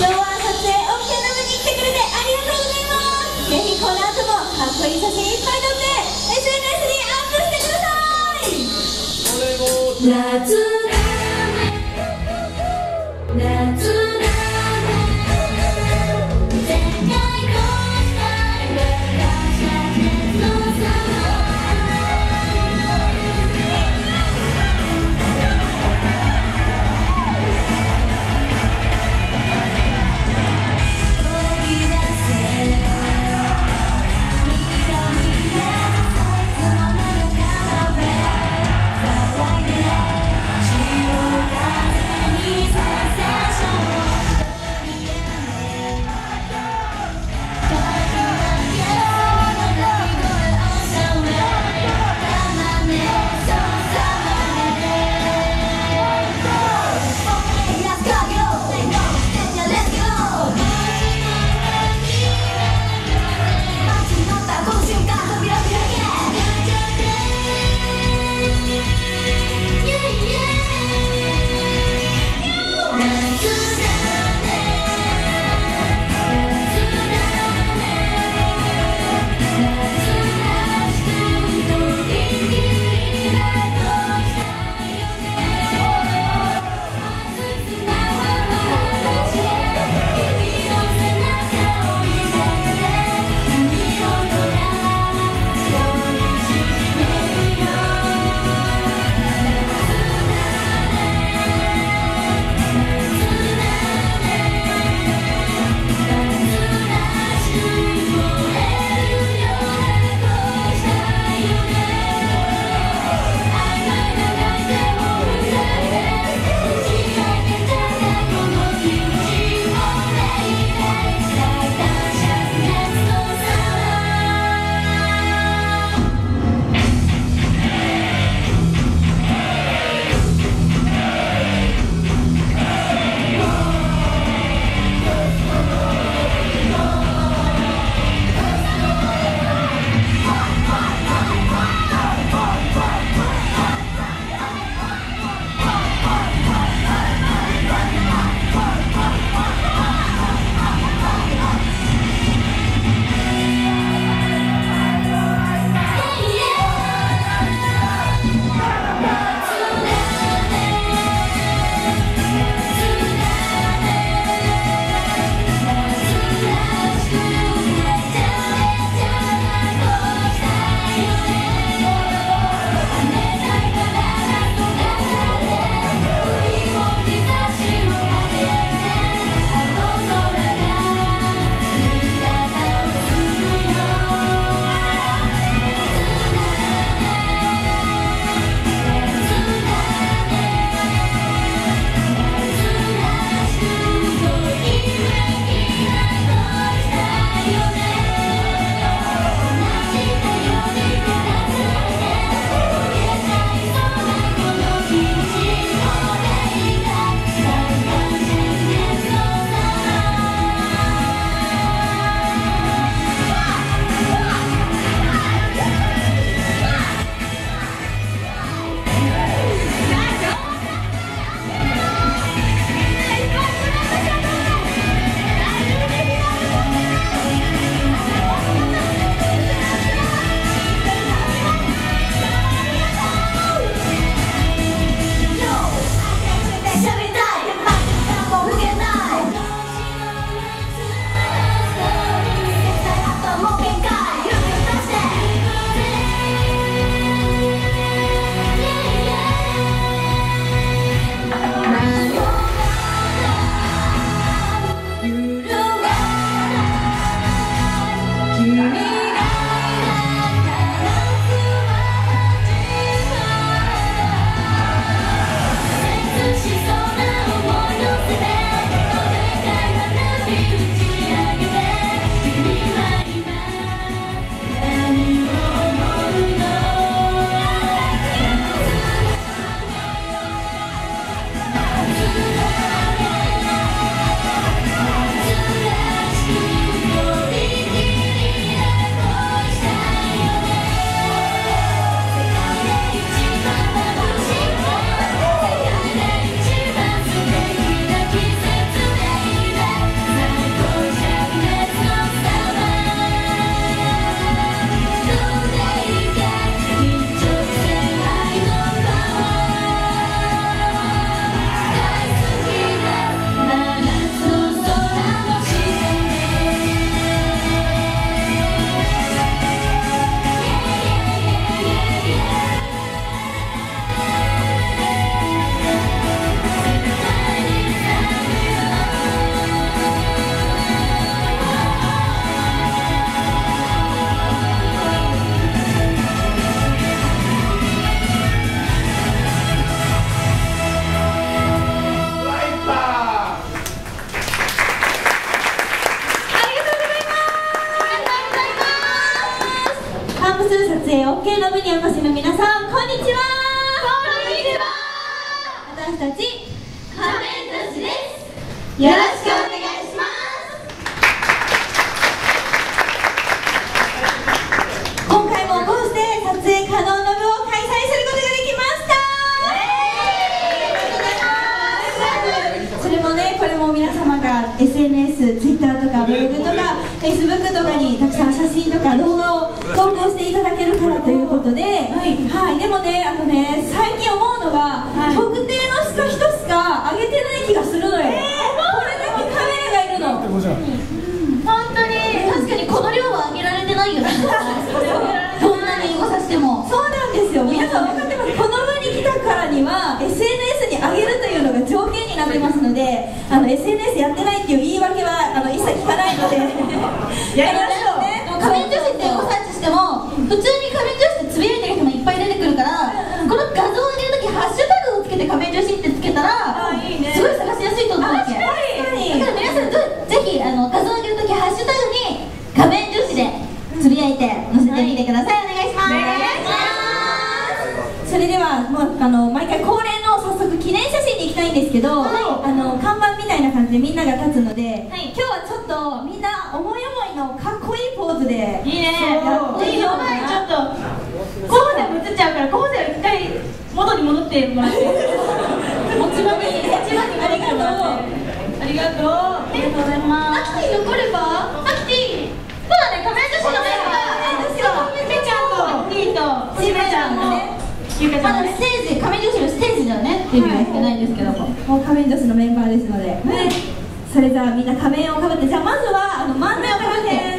今日は撮影 OK なのに来てくれてありがとうございます。ぜひこの後もかっこいい写真いっぱい撮って SNS にアップしてください。夏 OK の部にお越しの皆さん、こんにちは。 こんにちは。 私たち仮面女子です。よろしくお願いします。 今回もこうして撮影可能な部を開催することができました。それもね、これも皆様が SNS、Twitter とかブログとか Facebook とかにたくさん写真とか動画を投稿していただけるからということで、でもね、最近思うのが、特定の人しか上げてない気がするのよ。これだけカメラがいるの。 本当に、確かにこの量は上げられてないよね。どんなに英語させても。 そうなんですよ。皆さん分かってます。この部に来たからには SNS に上げるというのが条件になってますので、SNS やってないっていう言い訳は一切聞かないのでやりましょうね。 仮面女子って英語サーチしても普通に仮面女子ってつぶやいてる人もいっぱい出てくるから、この画像を上げるときハッシュタグをつけて仮面女子ってつけたらすごい探しやすいと思うわけ。だから皆さんぜひ画像を上げるときハッシュタグに仮面女子でつぶやいて載せてみてください。お願いします。 それではもう毎回恒例の早速記念写真に行きたいんですけど、看板みたいな感じでみんなが立つので、今日はちょっとみんな思い思いのかっこいいポーズでいいね。 やってみようかな。 ちょっと候補生も映っちゃうから候補生を一回元に戻ってもらって持ち場にありがとう。 ありがとうございます。アキティ残ればアキティ、そうだね、仮面女子のメンバーめちゃんとアキティとしめちゃんとゆかちゃん、まだステージ、仮面女子のステージだよねデビューはしてないんですけども、 う仮面女子のメンバーですので、それじゃあみんな仮面をかぶって、じゃあまずは真ん中ら辺